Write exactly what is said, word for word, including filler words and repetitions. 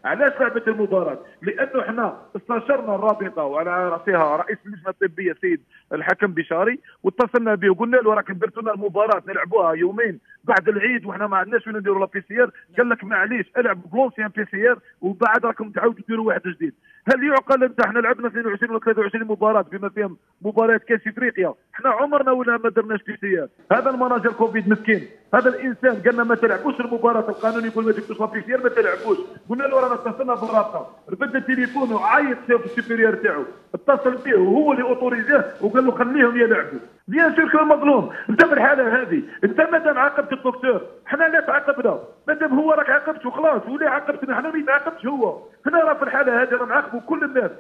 علاش لعبت المباراه؟ لانه احنا استشرنا الرابطه وعلى راسها رئيس اللجنه الطبيه سيد الحكم بشاري، واتصلنا به وقلنا له راك درتوا لنا المباراه نلعبوها يومين بعد العيد وحنا ما عندناش وين نديروا لا بي سي ار. قال لك معليش العب بلونسيان بي سي ار وبعد راكم تعاودوا ديروا واحد جديد. هل يعقل انت احنا لعبنا اثنين وعشرين ولا ثلاثة وعشرين مباراه بما فيهم مباريات كاس افريقيا، احنا عمرنا ولا ما درناش بي سي ار. هذا المناجر كوفيد مسكين، هذا الانسان قال لنا ما تلعبوش المباراه، القانون يقول ما جبتوش لا بي سي ار ما تلعبوش. قلنا له رانا اتصلنا بالرابطه، رفد التليفون وعيط في السوبيريور تاعو، اتصل به وهو اللي اوتوريزاه وقال له خليهم يلعبوا. بيان سور كان مظلوم انت في الحاله هذه. انت مادام عاقبت الدكتور احنا لا تعاقبنا، مادام هو راك عاقبته خلاص، واللي عاقبتنا احنا ما يتعاقبش هو. هنا راه في الحاله هذه راه نعاقبوا كل الناس.